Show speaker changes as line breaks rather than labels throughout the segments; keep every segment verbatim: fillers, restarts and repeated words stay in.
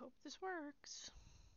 hope this works.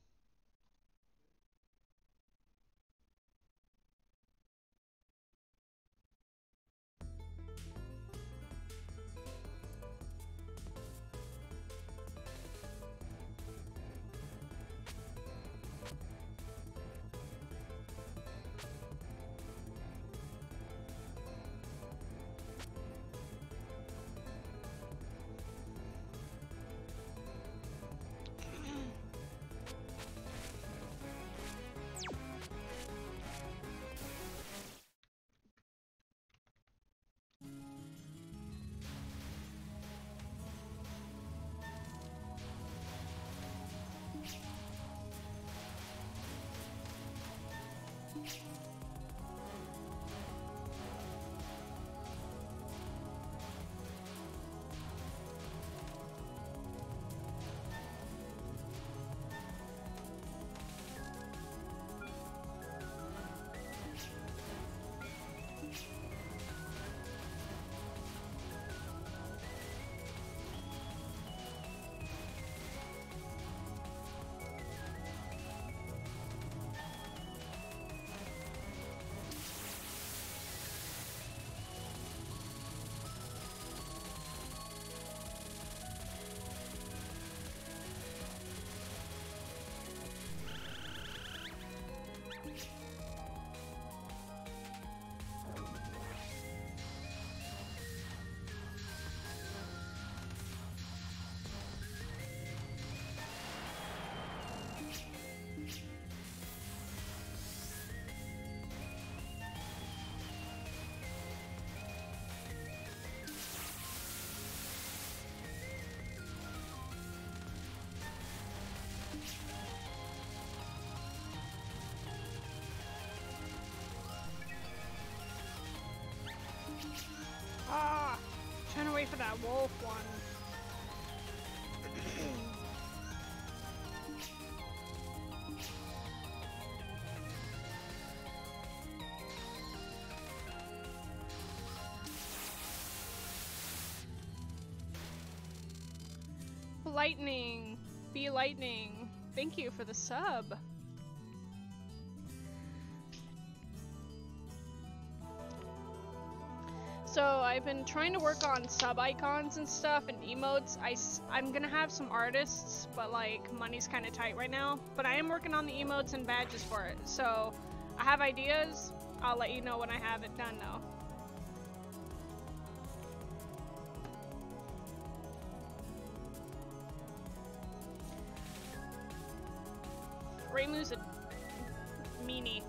Ah, trying to wait for that wolf one. Lightning, be lightning. Thank you for the sub. So I've been trying to work on sub icons and stuff and emotes. I, I'm gonna have some artists, but like money's kind of tight right now. But I am working on the emotes and badges for it. So I have ideas. I'll let you know when I have it done though. Raymu's a meanie.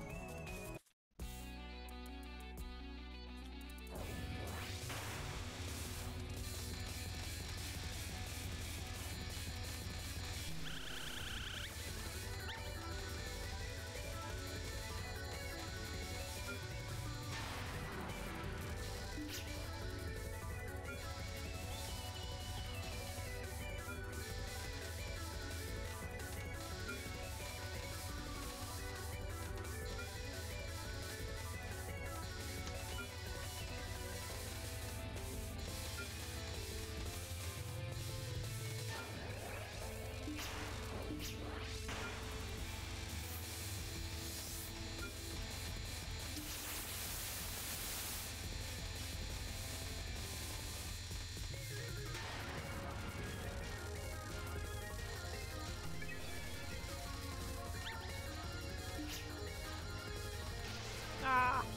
Ah.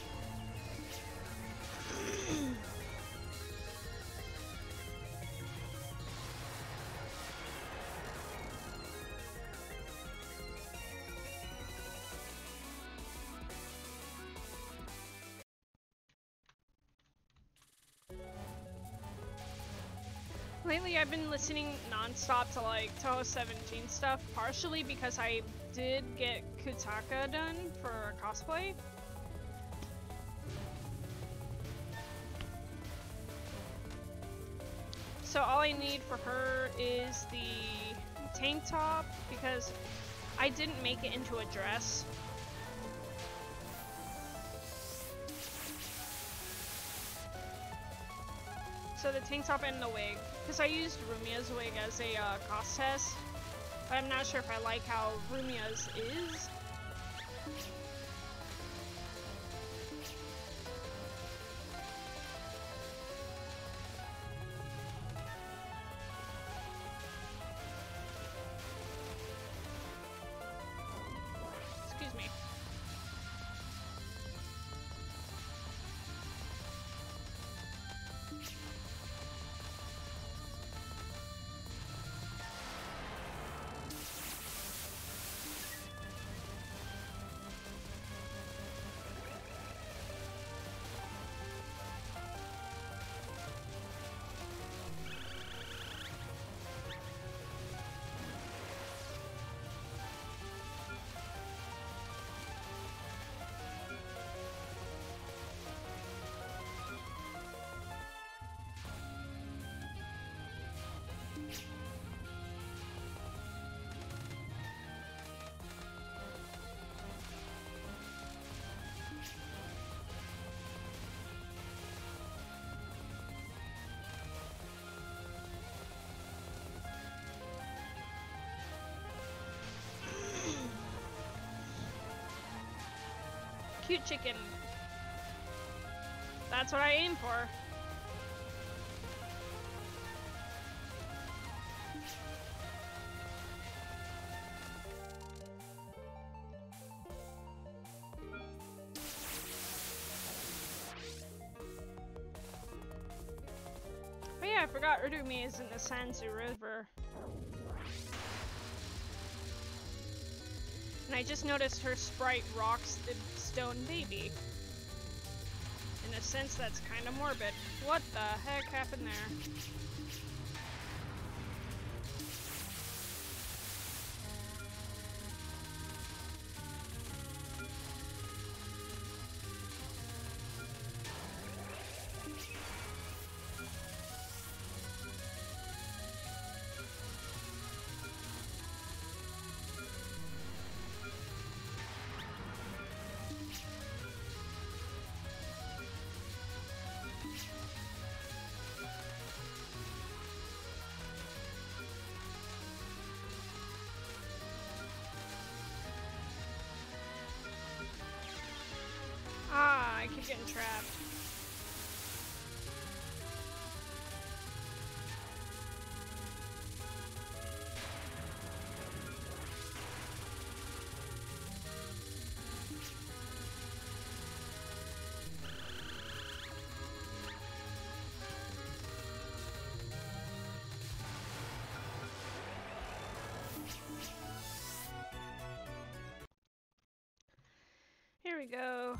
Lately I've been listening non-stop to like Touhou seventeen stuff, partially because I did get Kutaka done for cosplay. So all I need for her is the tank top, because I didn't make it into a dress. So So the tank top and the wig. Because I used Rumia's wig as a uh, cost test. But I'm not sure if I like how Rumia's is. Excuse me. Cute chicken. That's what I aim for. Oh yeah, I forgot Urumi is in the Sanzu River. And I just noticed her sprite rocks the stone baby. In a sense, that's kind of morbid. What the heck happened there? Ah, I keep getting trapped. Here we go.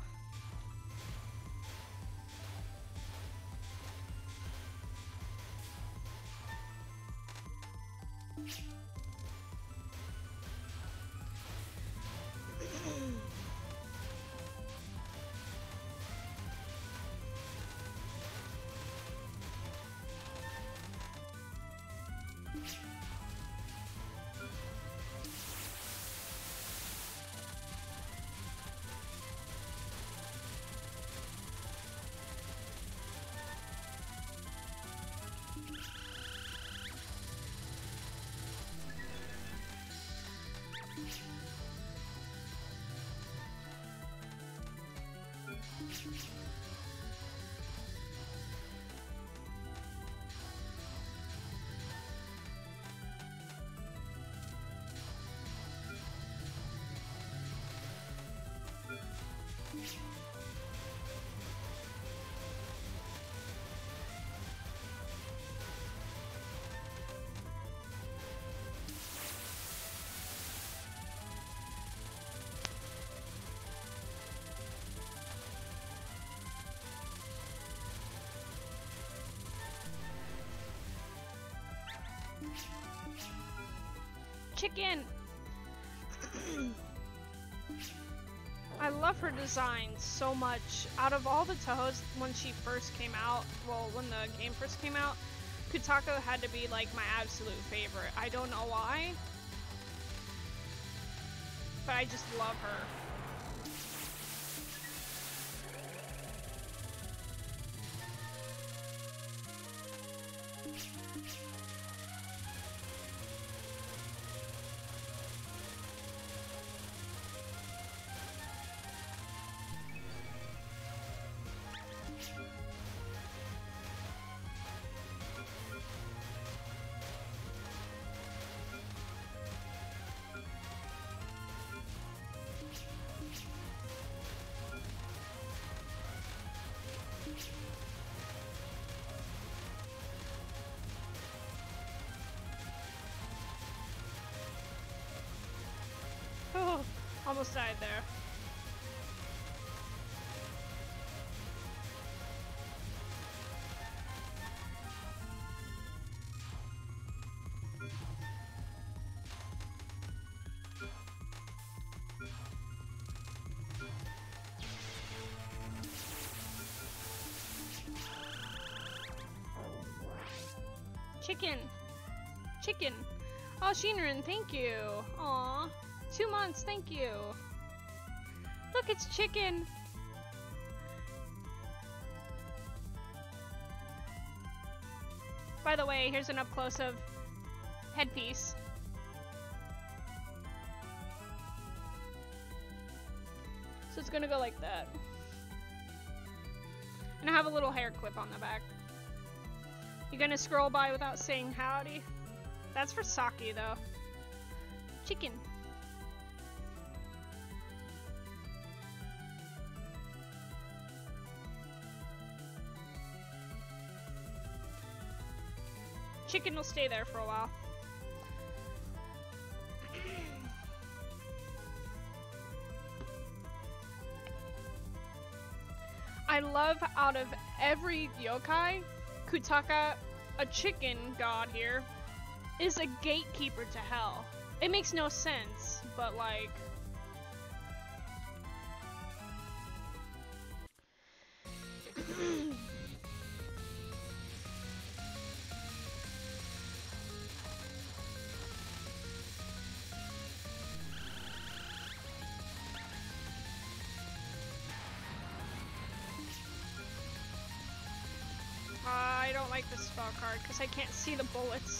Chicken! I love her design so much. Out of all the Touhous, when she first came out, well, when the game first came out, Kutako had to be like my absolute favorite. I don't know why, but I just love her. Oh, almost died there. Chicken. Chicken. Oh, Shinrin, thank you. Aw. Two months, thank you. Look, it's chicken. By the way, here's an up close of headpiece. So it's gonna go like that. And I have a little hair clip on the back. You gonna scroll by without saying howdy? That's for Saki though. Chicken. Chicken will stay there for a while. I love out of every yokai, Kutaka, a chicken god here, is a gatekeeper to hell. It makes no sense, but like... I don't like this spell card because I can't see the bullets.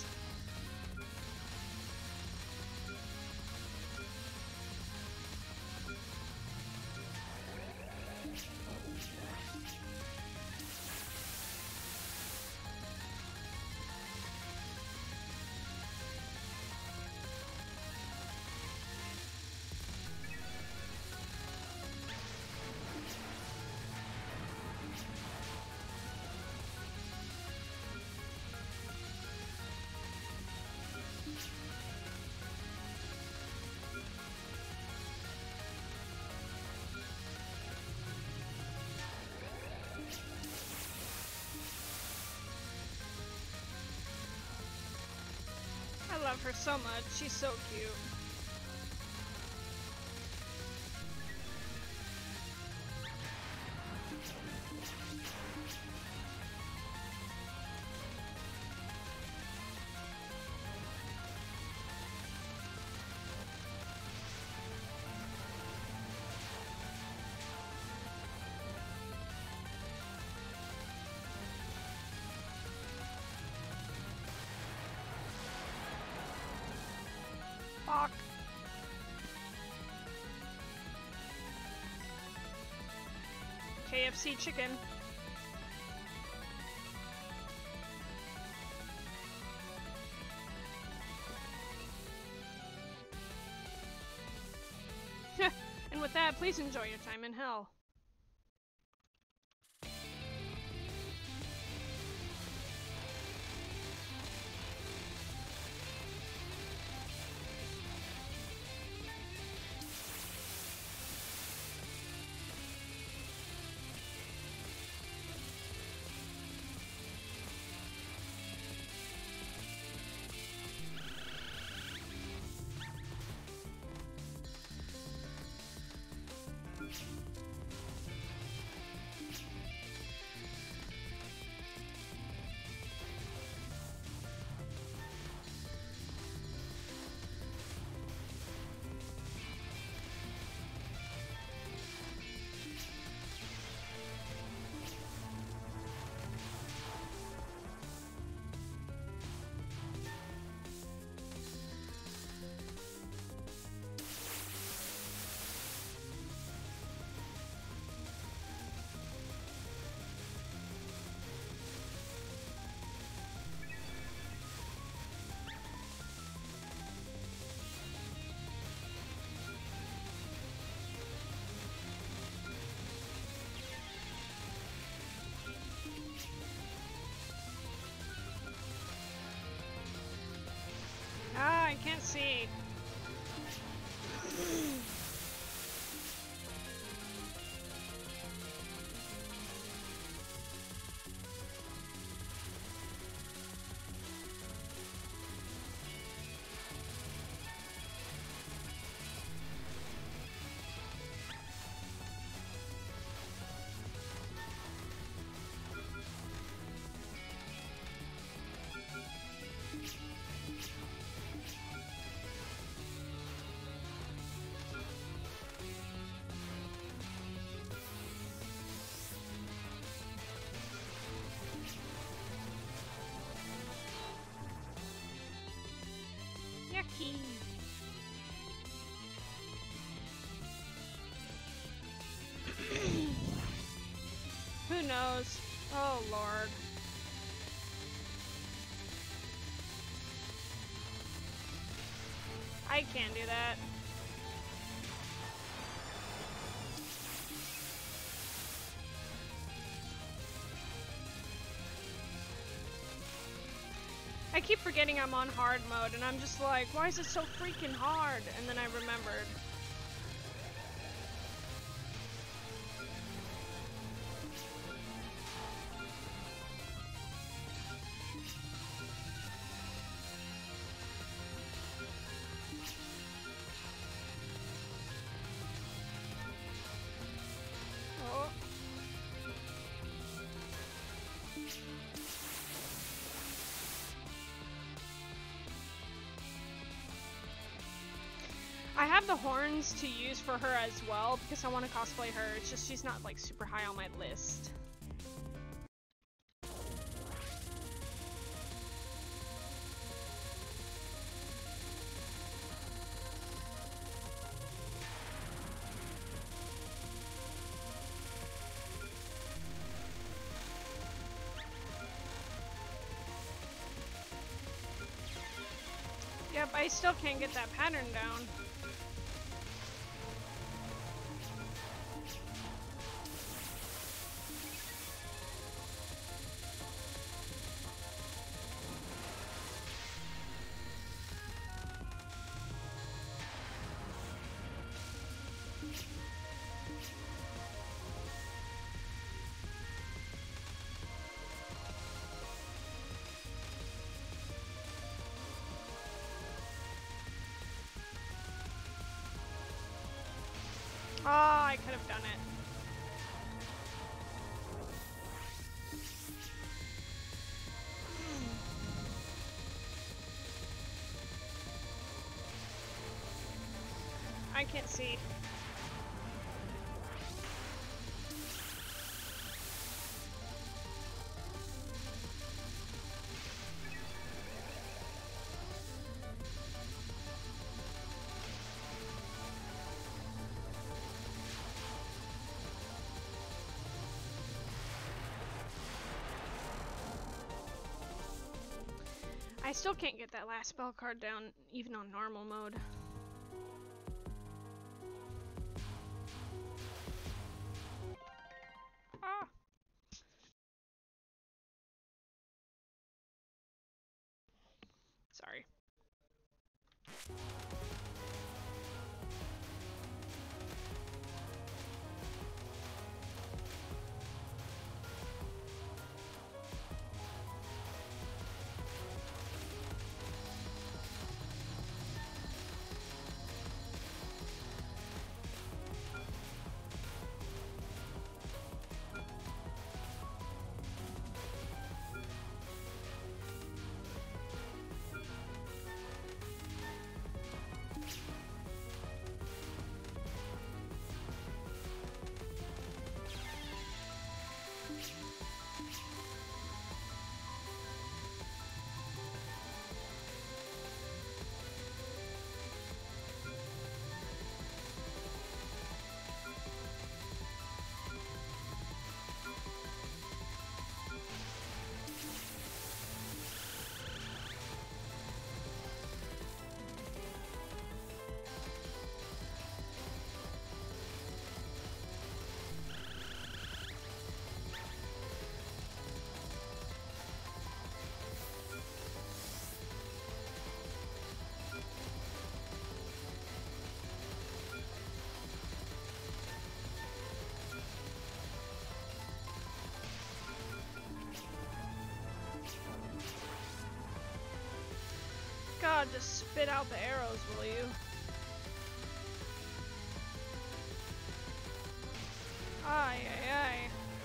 I love her so much. She's so cute. Fuck. K F C chicken. And with that, please enjoy your time in hell. can't see. Yucky. Who knows? Oh Lord. I can't do that. I keep forgetting I'm on hard mode, and I'm just like, why is it so freaking hard? And then I remembered. Oh. I have the horns to use for her as well because I want to cosplay her. It's just she's not like super high on my list. Yep, I still can't get that pattern down. Oh, I could have done it. I can't see. I still can't get that last spell card down, even on normal mode. Ah. Sorry. Ah, just spit out the arrows, will you? Ay, ay, ay.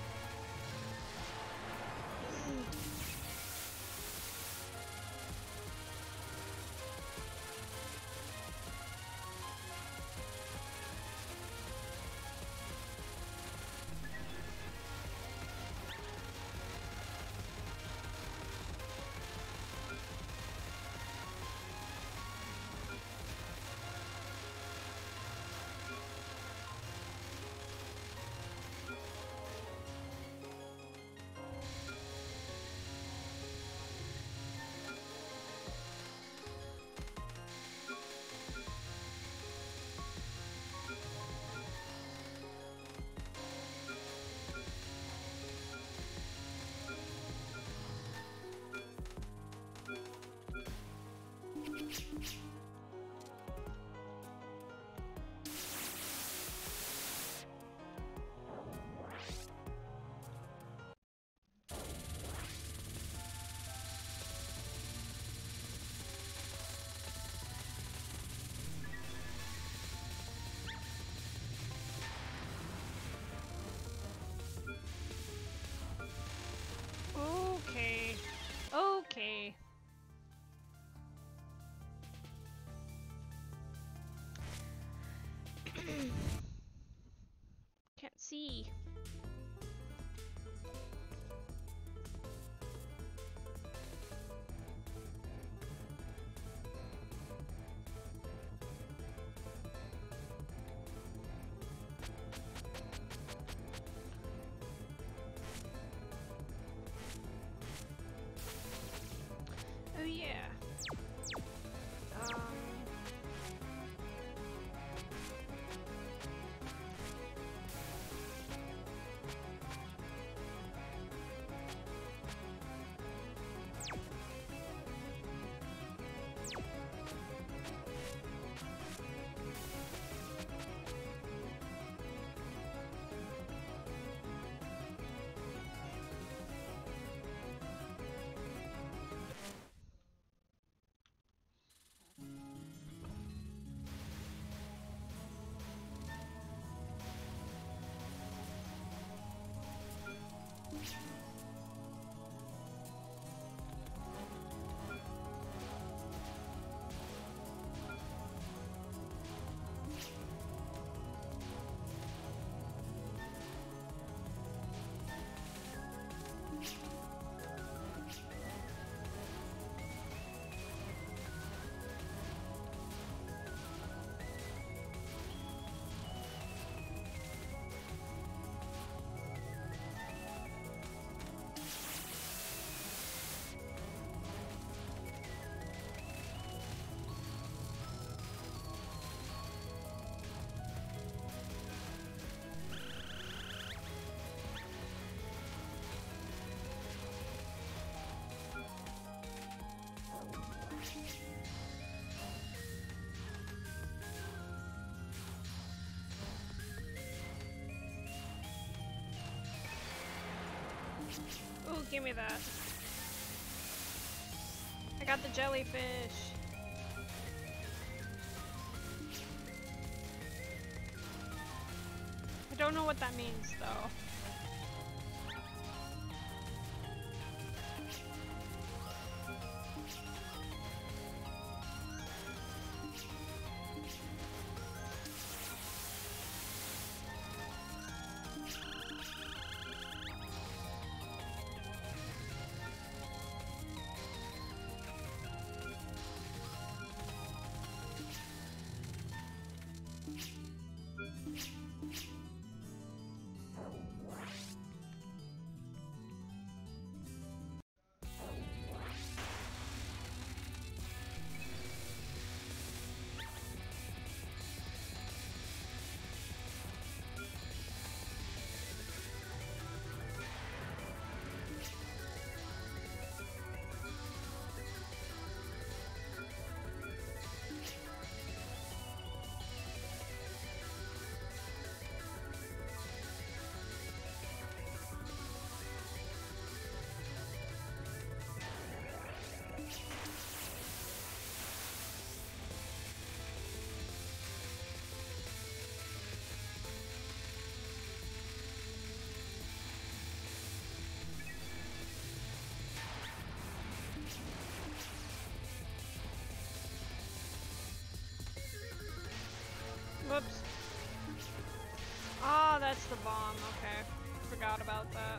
Okay. Okay. Can't see. Oh yeah. Um. Ooh, give me that. I got the jellyfish. I don't know what that means though. the bomb. Okay. Forgot about that.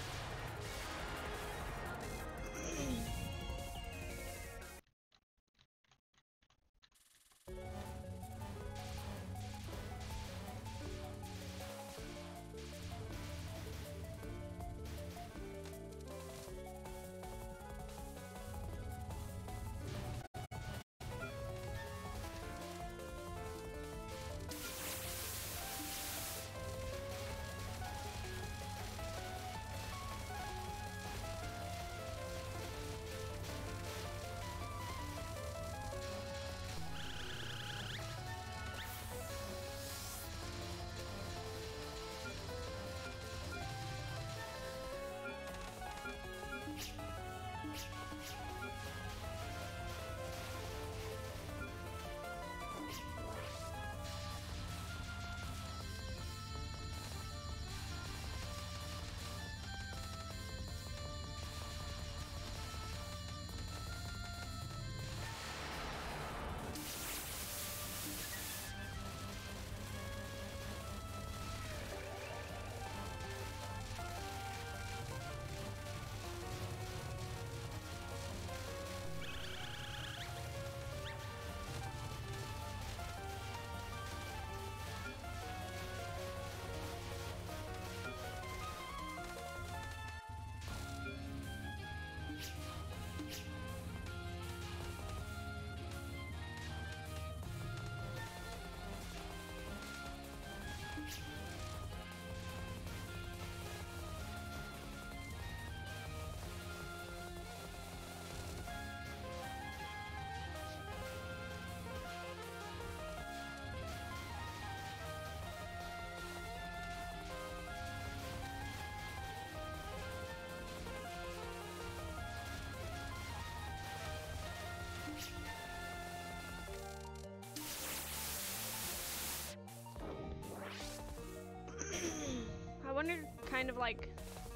I wondered kind of like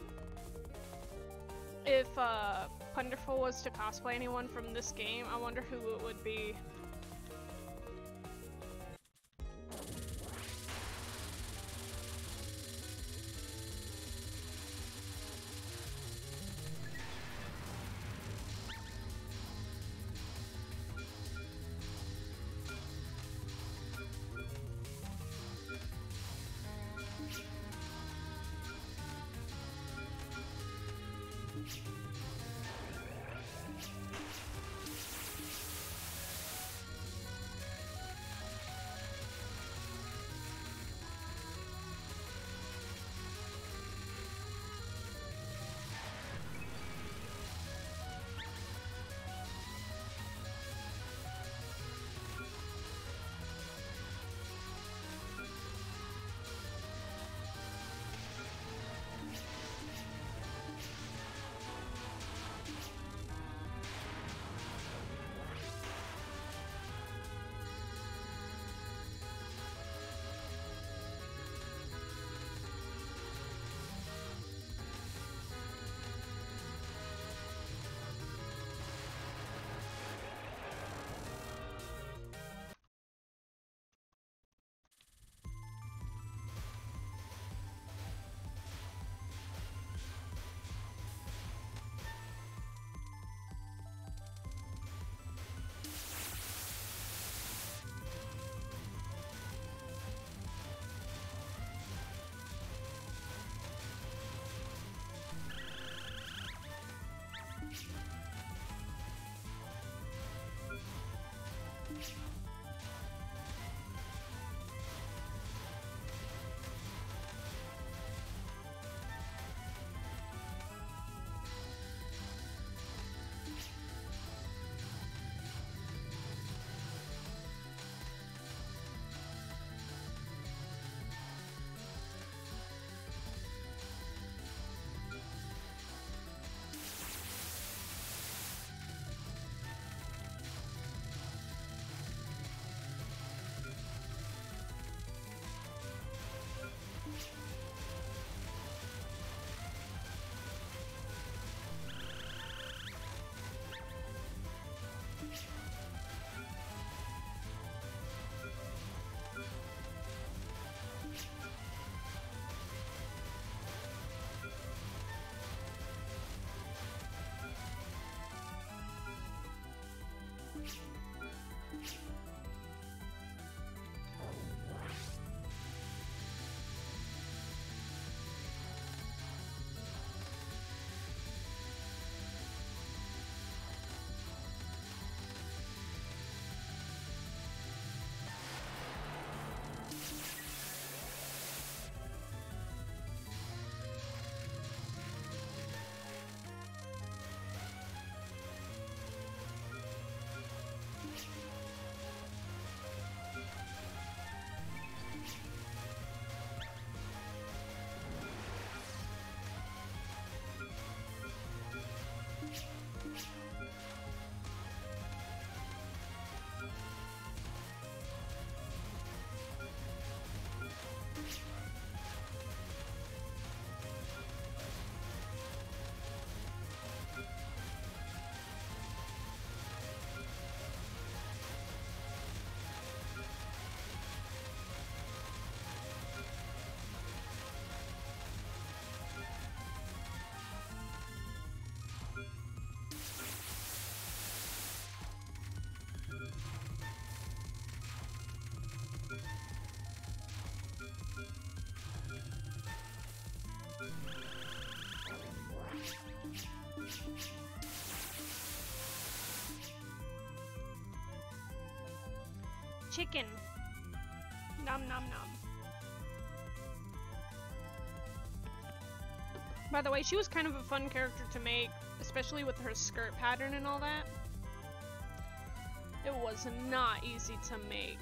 if uh, Punderful was to cosplay anyone from this game, I wonder who it would be. chicken. Nom nom nom. By the way, she was kind of a fun character to make, especially with her skirt pattern and all that. It was not easy to make.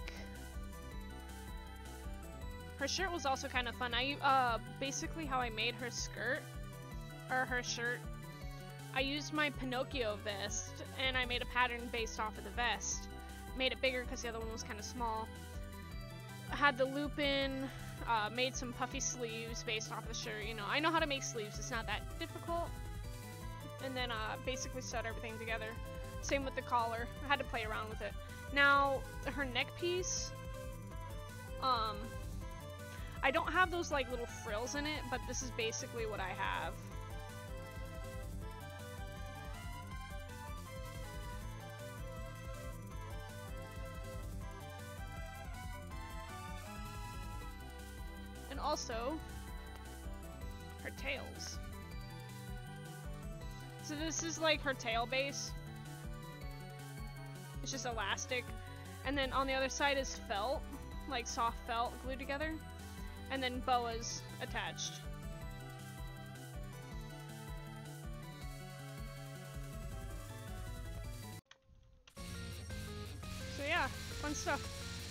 Her shirt was also kind of fun. I uh basically how I made her skirt or her shirt, I used my Pinocchio vest and I made a pattern based off of the vest. Made it bigger because the other one was kind of small. I had the loop in, uh, made some puffy sleeves based off the shirt. You know, I know how to make sleeves. It's not that difficult. And then uh, basically sewed everything together. Same with the collar. I had to play around with it. Now, her neck piece, um, I don't have those like little frills in it, but this is basically what I have. And also, her tails. So this is like her tail base. It's just elastic. And then on the other side is felt, like soft felt glued together. And then boas attached. So yeah, fun stuff.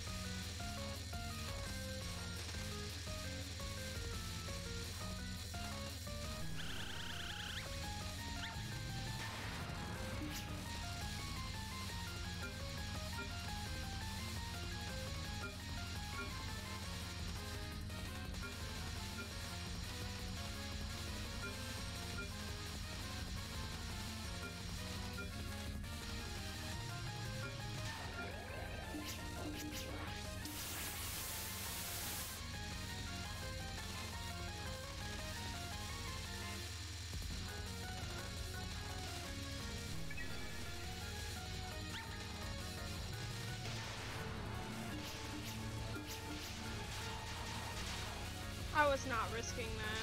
I was not risking that.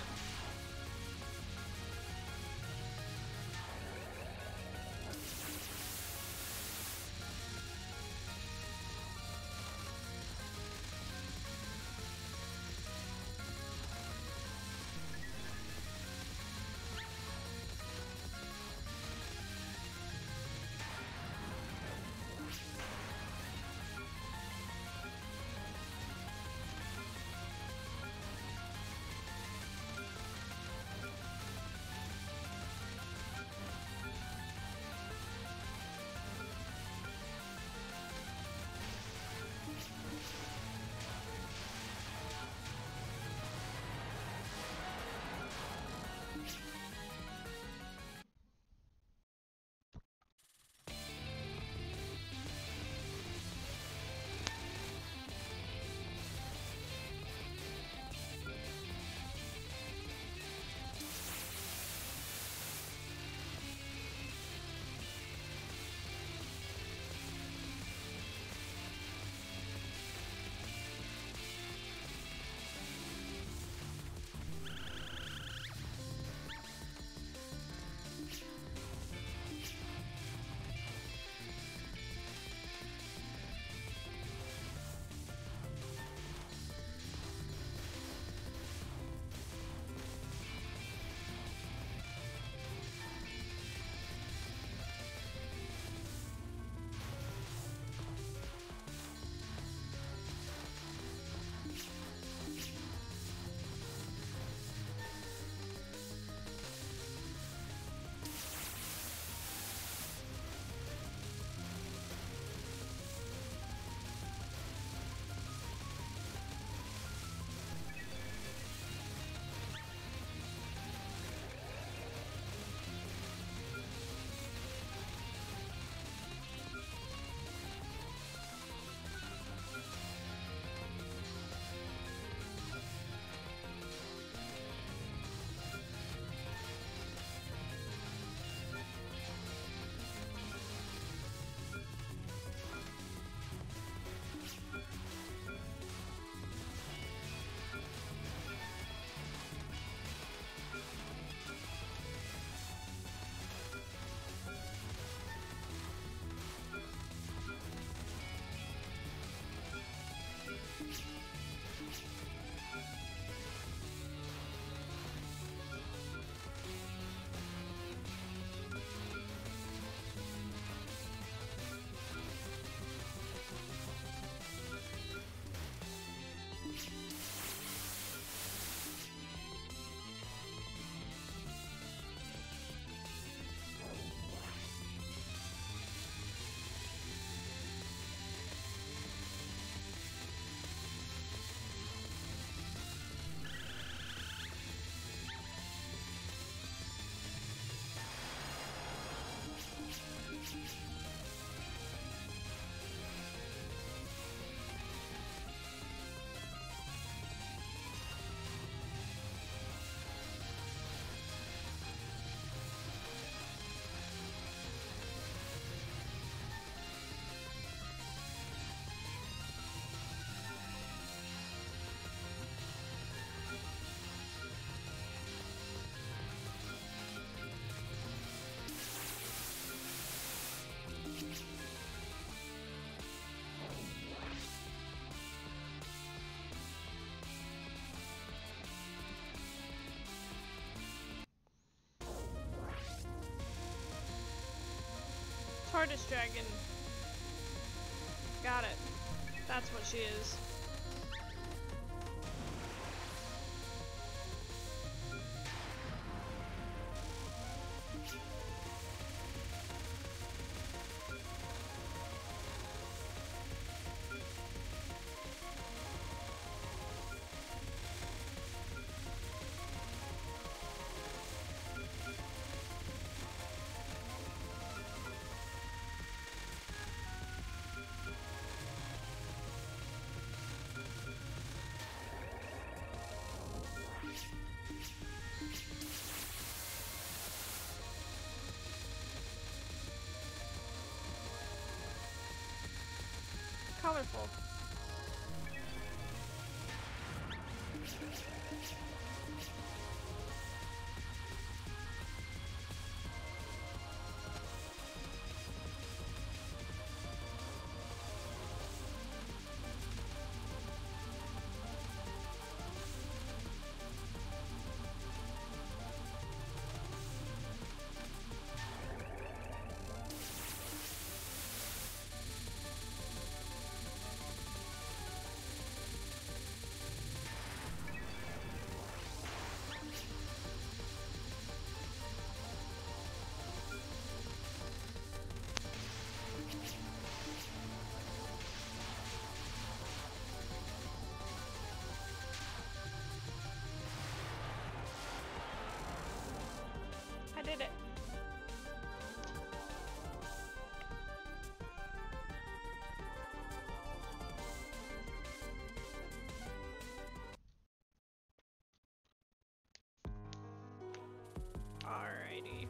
Hardest dragon. Got it. That's what she is. Colorful. I did it. Alrighty.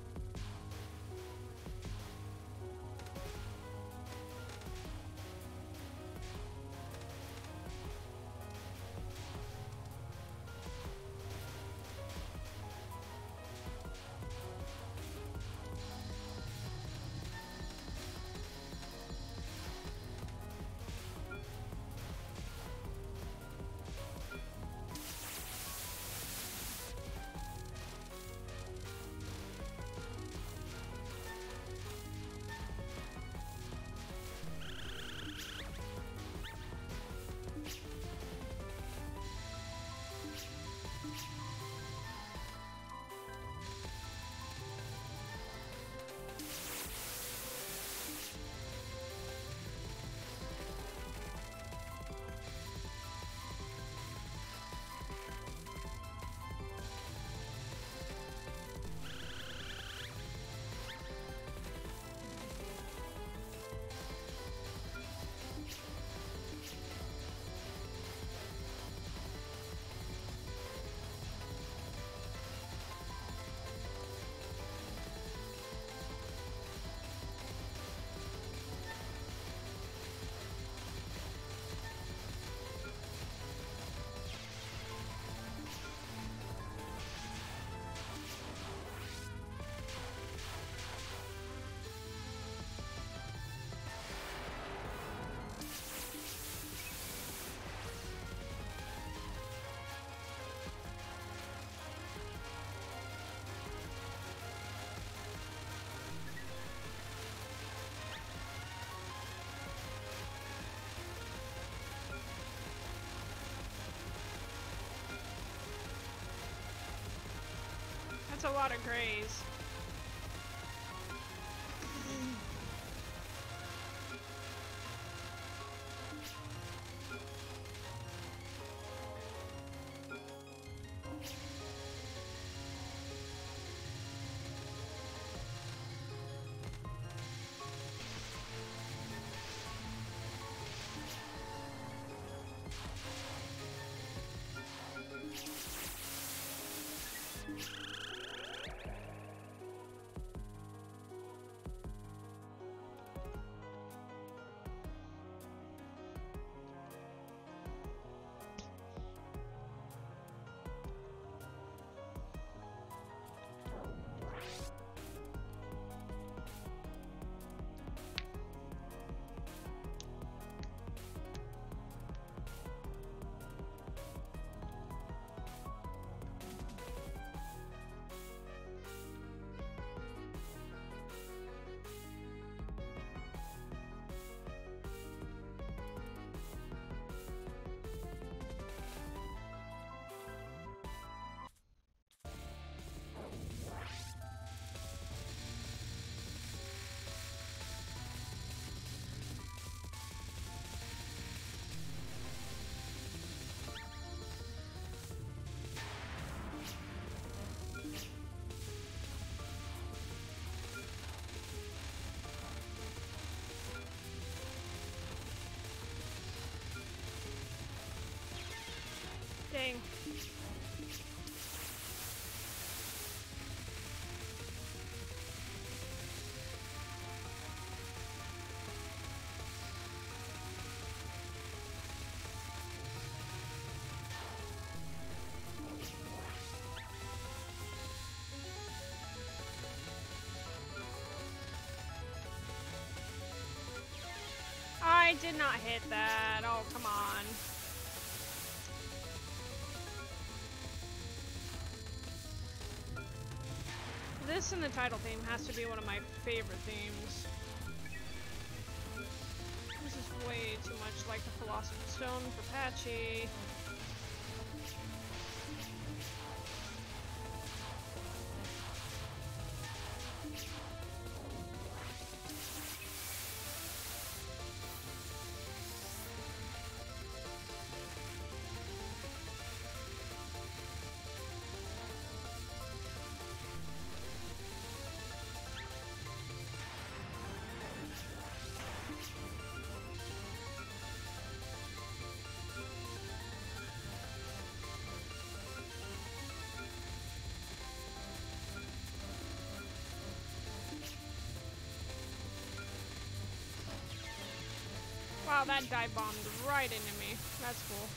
That's a lot of grays. dying. I did not hit that. Oh, come on. This and the title theme has to be one of my favorite themes. This is way too much like the Philosopher's Stone for Patchy. Wow, that dive bombed right into me. That's cool.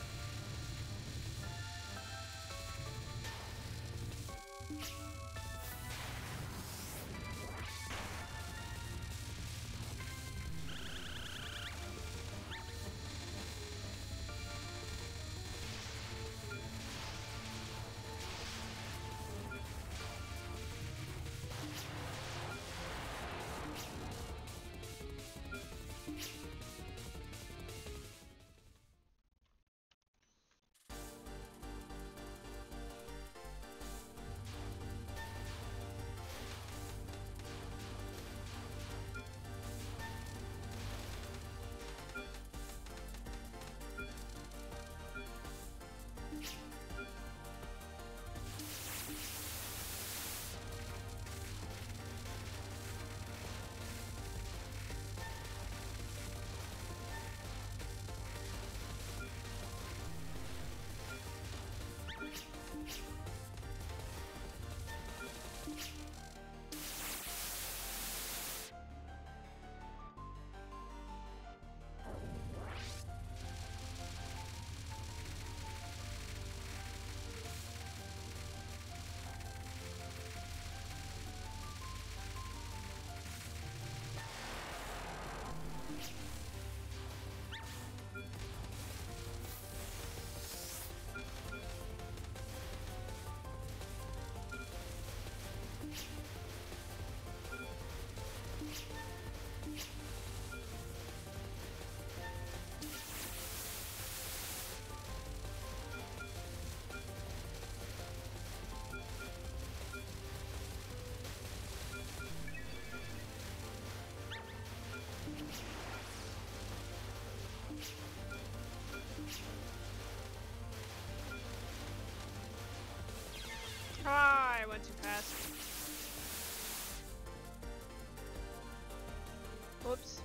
Ah, I went too fast. Whoops.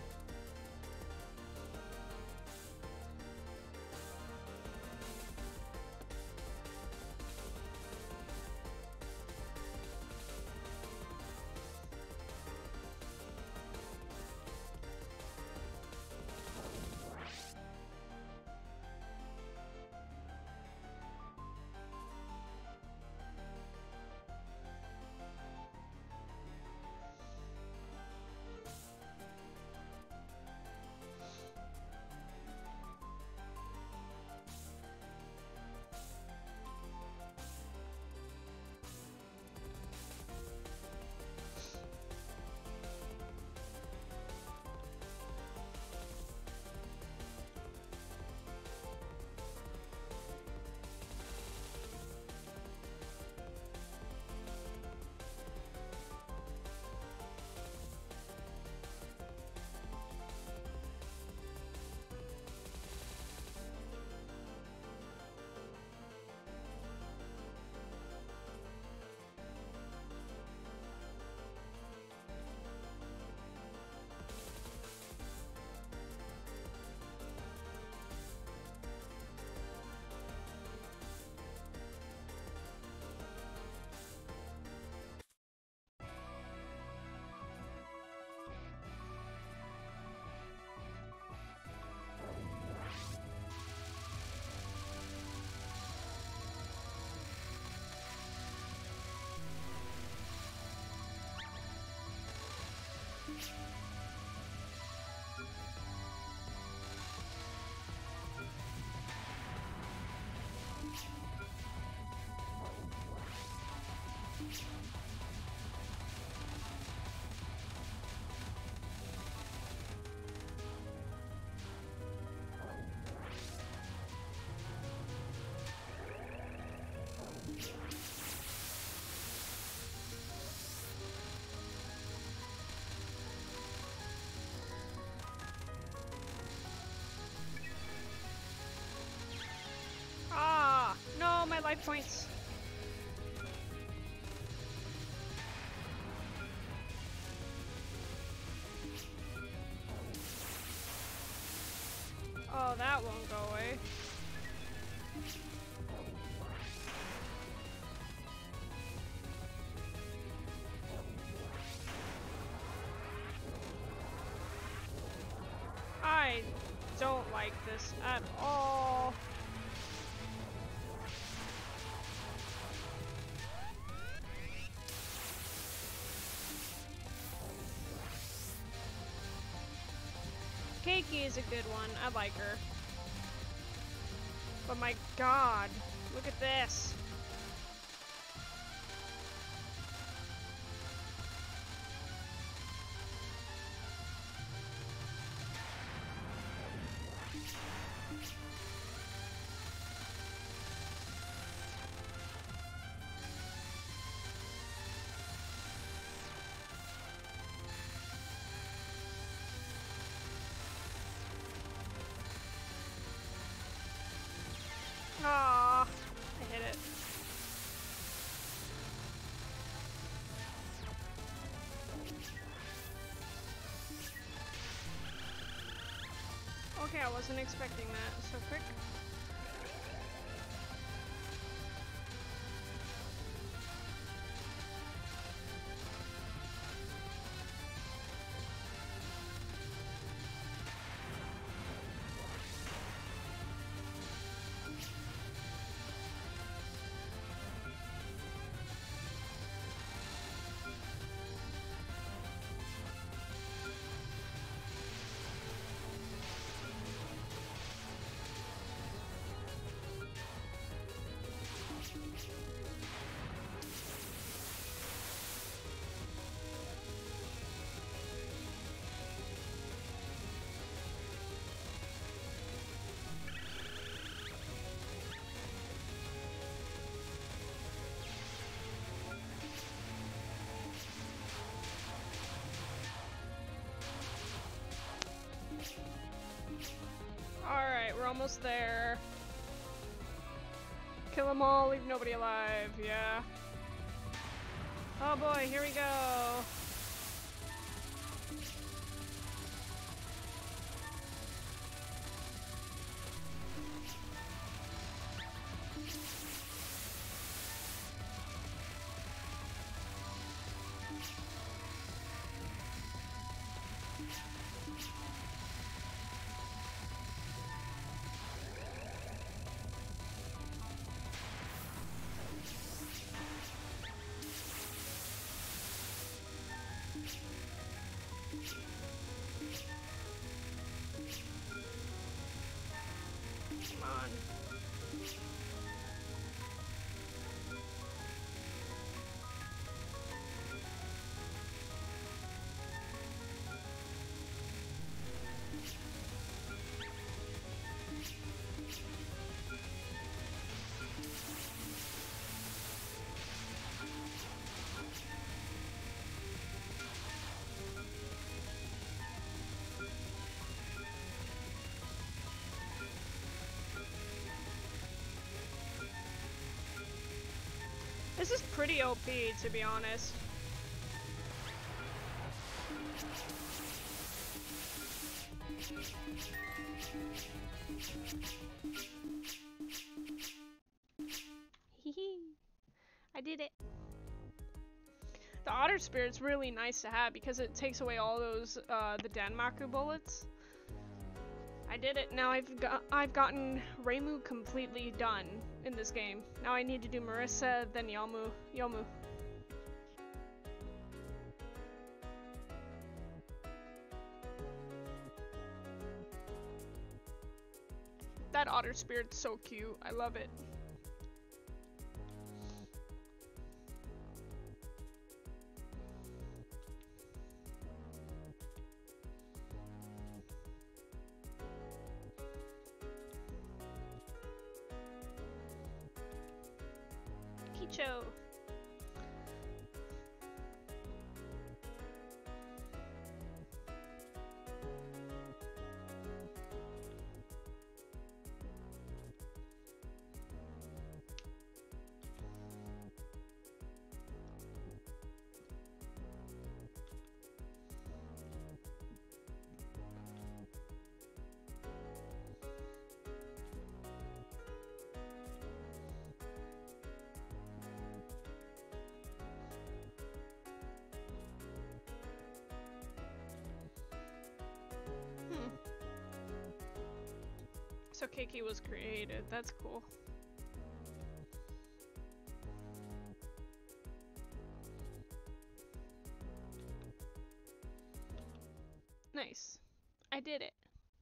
points. Oh, that won't go away. I don't like this at all. Keiki is a good one. I like her. But my god, look at this. Aww, I hit it. Okay, I wasn't expecting that so quick. Alright, we're almost there. Kill them all, leave nobody alive, yeah. Oh boy, here we go. Come on. This is pretty O P, to be honest. Hehe. I did it. The Otter Spirit's really nice to have because it takes away all those, uh, the Danmaku bullets. I did it. Now I've got I've gotten Reimu completely done in this game. Now I need to do Marissa, then Yomu. Yomu. That Otter Spirit's so cute. I love it. Kicho. Tokeki was created. That's cool. Nice. I did it.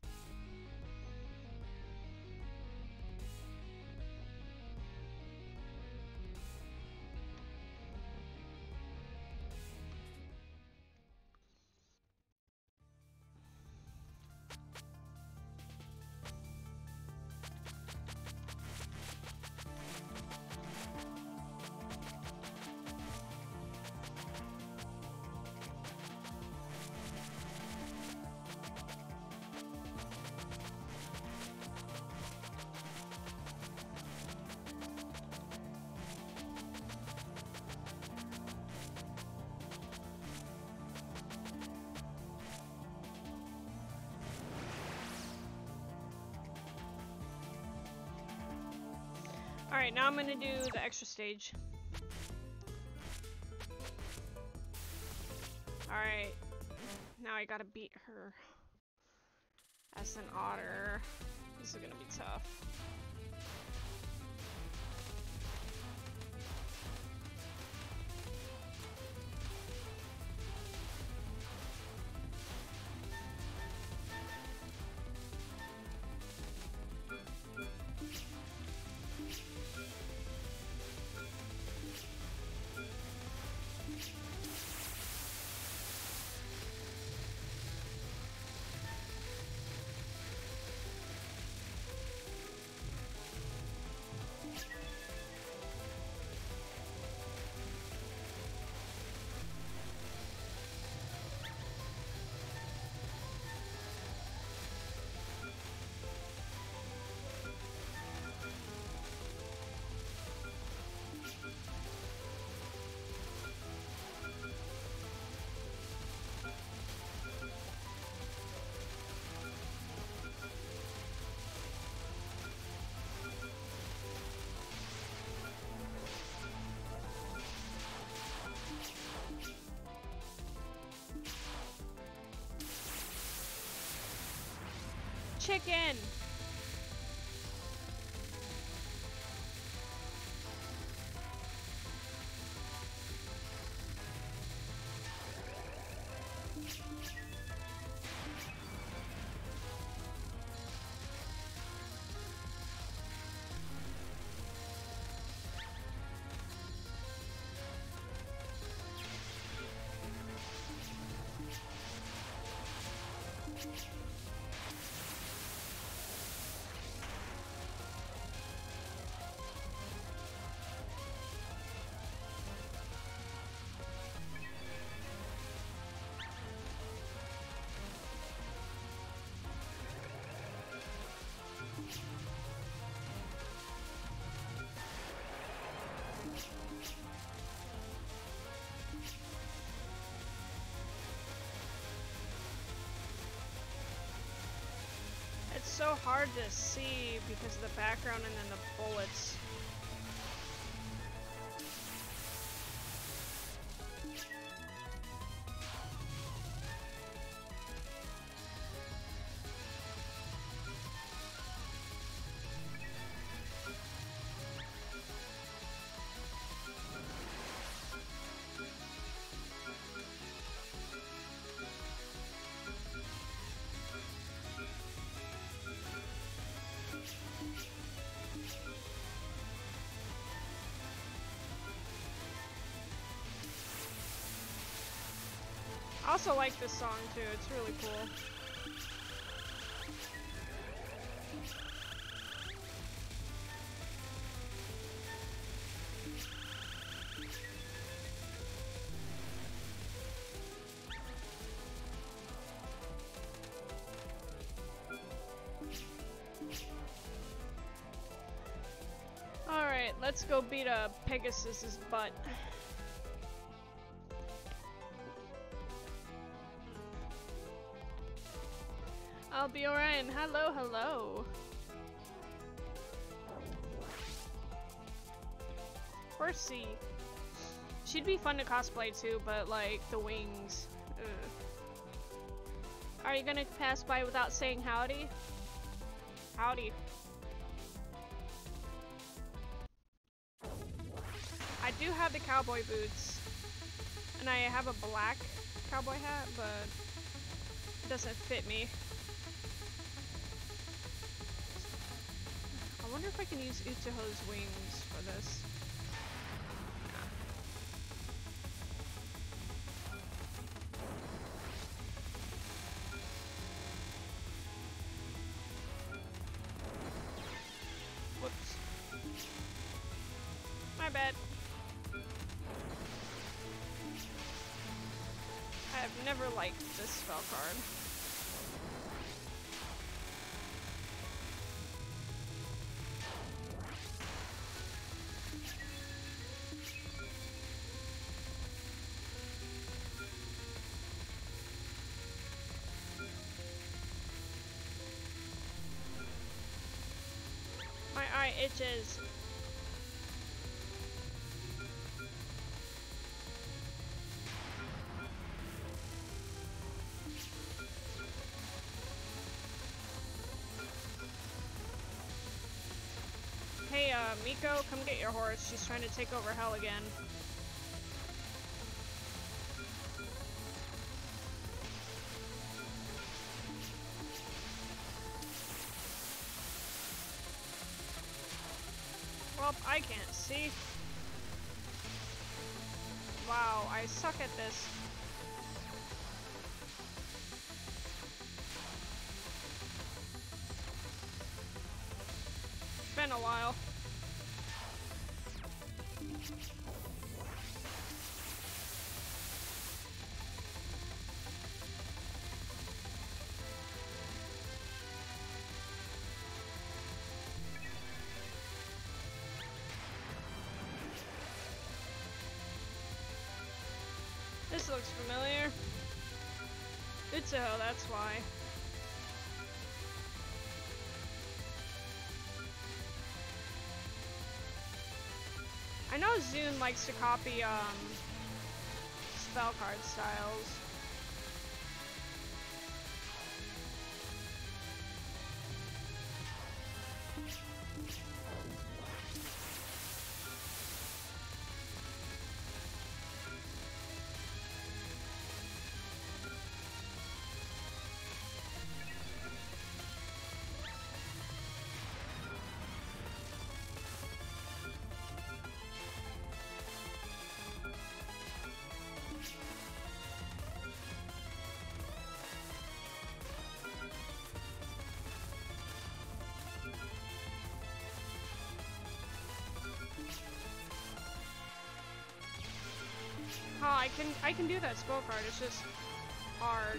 Alright, now I'm gonna do the extra stage. Alright, now I gotta beat her as an otter. This is gonna be tough. Chicken! It's so hard to see because of the background and then the bullets. I also like this song too, it's really cool. Alright, let's go beat a Pegasus's butt. I'll be Orion. Hello, hello. Where's C? She'd be fun to cosplay too, but like the wings. Ugh. Are you gonna pass by without saying howdy? Howdy. I do have the cowboy boots. And I have a black cowboy hat, but it doesn't fit me. I wonder if I can use Uchiho's wings for this. Whoops. My bad. I have never liked this spell card. My eye itches. Hey, uh, Miko, come get your horse. She's trying to take over hell again. Well, I can't see. Wow, I suck at this. It's been a while. This looks familiar. Utsuho, that's why. I know Zune likes to copy um, spell card styles. Oh, I can I can do that spell card. It's just hard.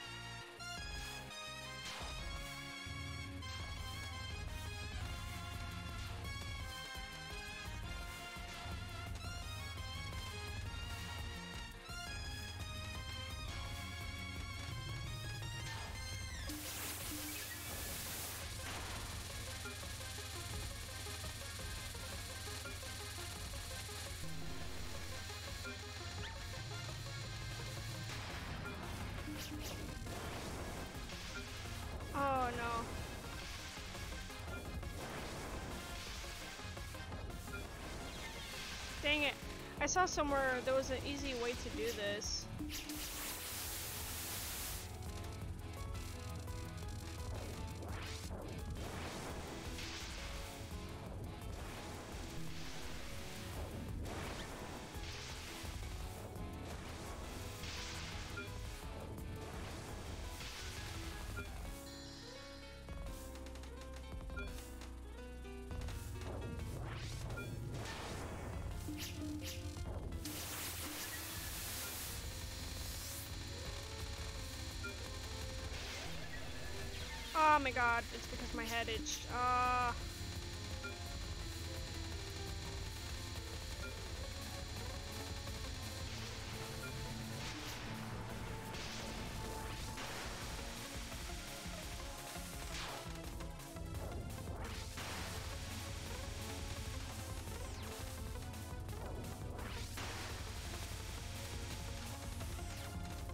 Oh no. Dang it. I saw somewhere there was an easy way to do this. Oh my god, it's because my head itched. Uh...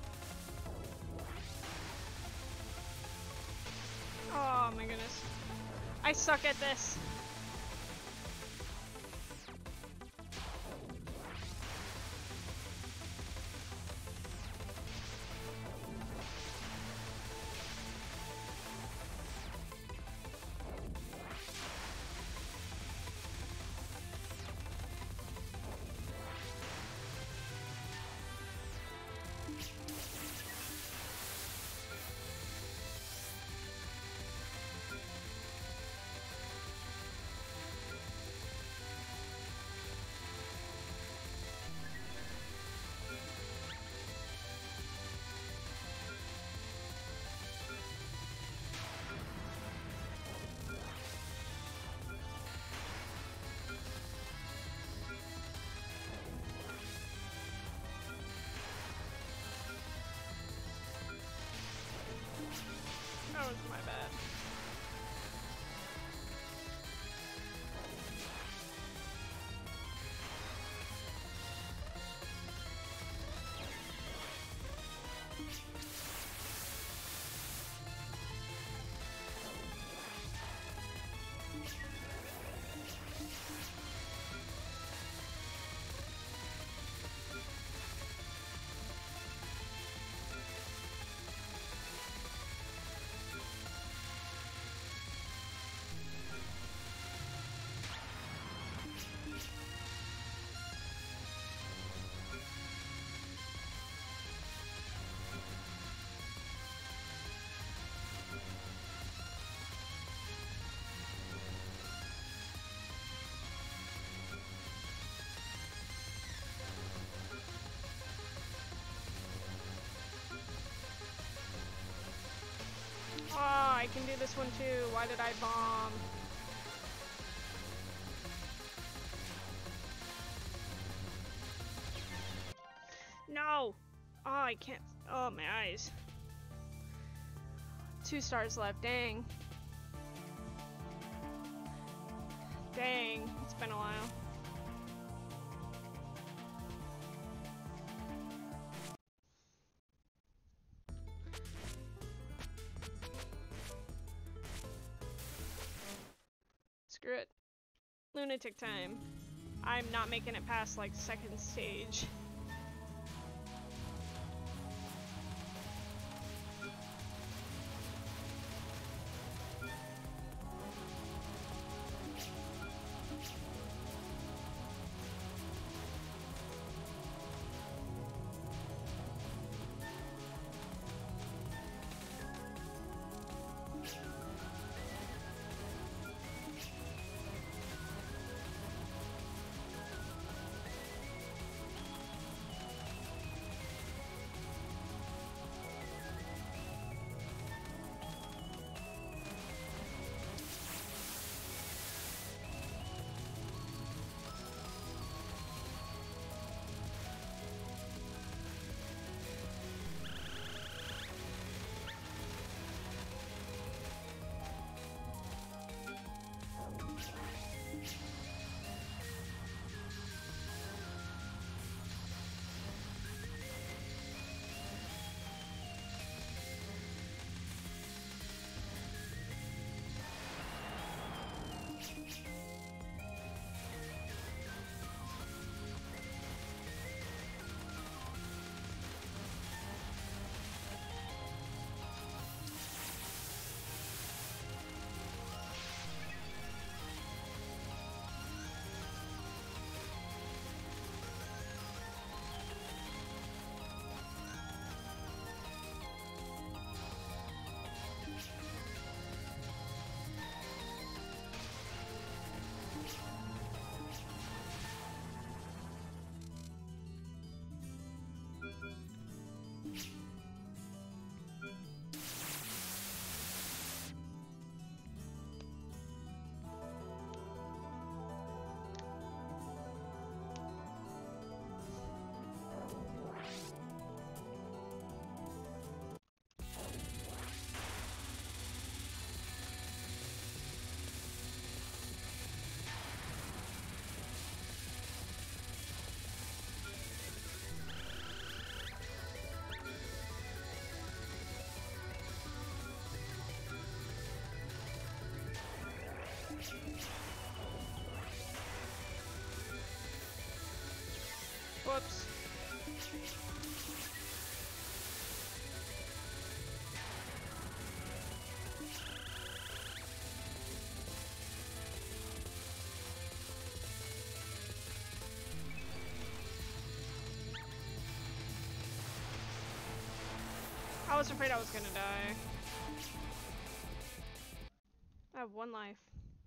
Oh my goodness. I suck at this. That was my bad. Oh, I can do this one too. Why did I bomb? No! Oh, I can't. Oh, my eyes. Two stars left. Dang. Dang. It's been a while. Screw it. Lunatic time. I'm not making it past, like, second stage. Whoops. I was afraid I was gonna die. I have one life.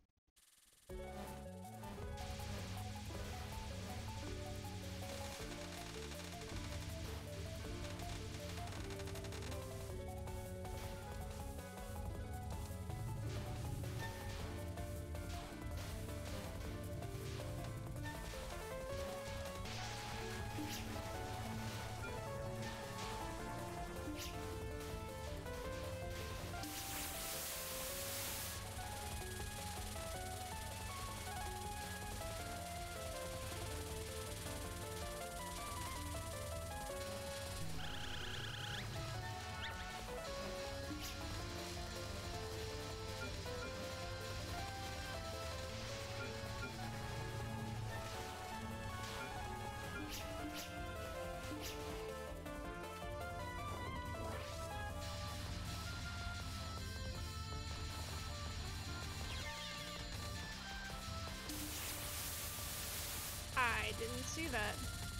I didn't see that.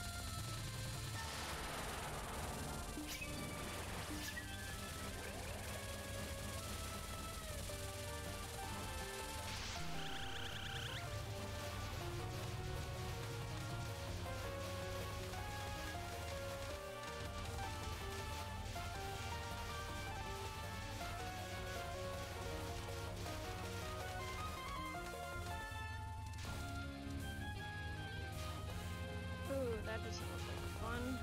Ooh, that doesn't look like fun.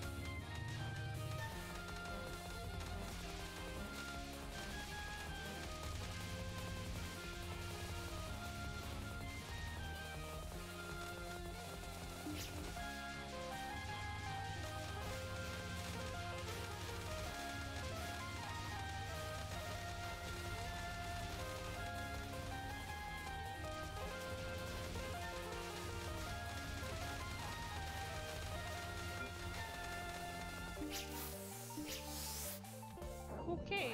Okay.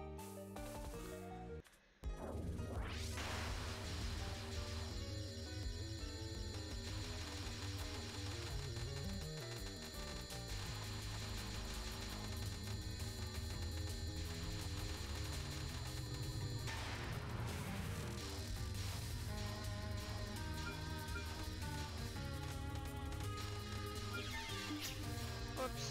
Whoops.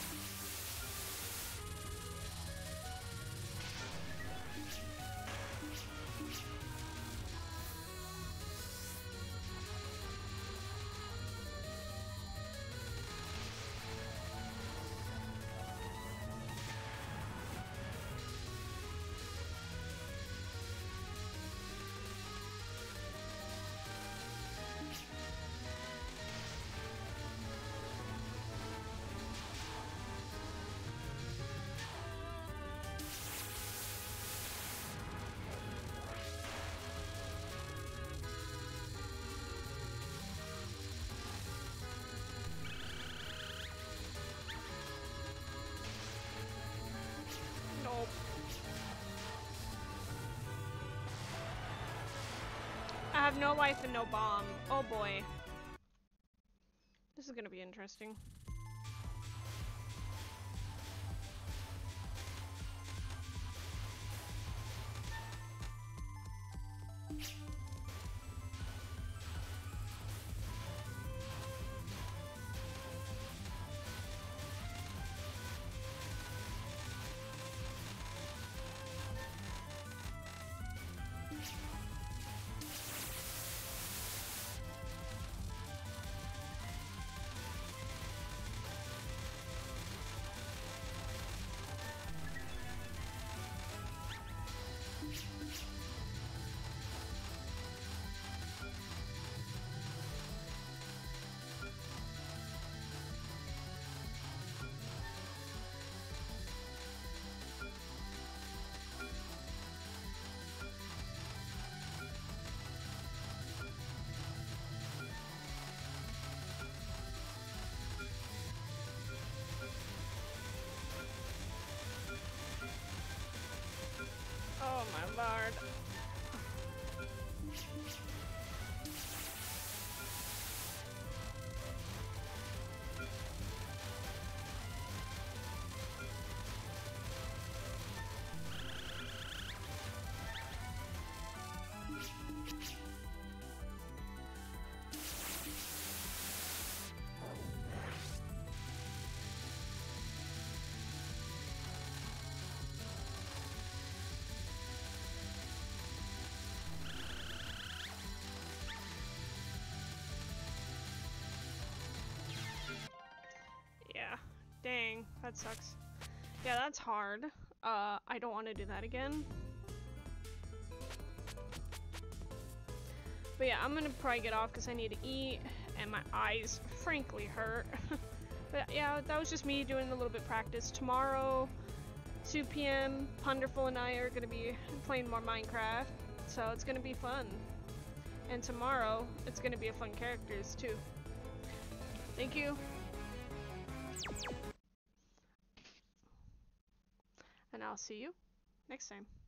Nope. I have no life and no bomb. Oh boy. This is gonna be interesting. hard. Yeah, dang, that sucks. Yeah, that's hard. Uh, I don't want to do that again. But yeah, I'm gonna probably get off because I need to eat, and my eyes frankly hurt. But yeah, that was just me doing a little bit of practice. Tomorrow, two P M, Punderful and I are gonna be playing more Minecraft, so it's gonna be fun. And tomorrow, it's gonna be a fun characters too. Thank you. And I'll see you next time.